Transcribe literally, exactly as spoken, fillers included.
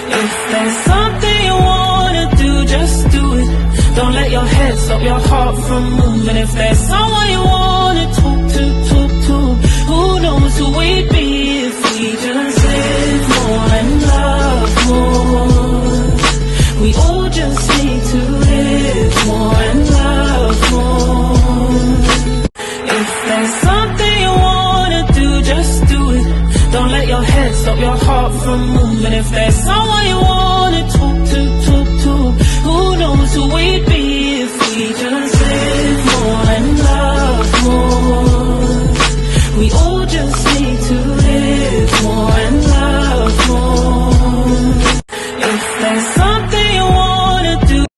If there's something you wanna do, just do it. Don't let your head stop your heart from moving. If there's someone you wanna talk to, talk to, who knows who we'd be if we just live more and love more. We all just need to live more and love more. If there's something you wanna do, just do it. Don't let your head stop your heart from moving. If there's someone you wanna talk to, talk to, who knows who we'd be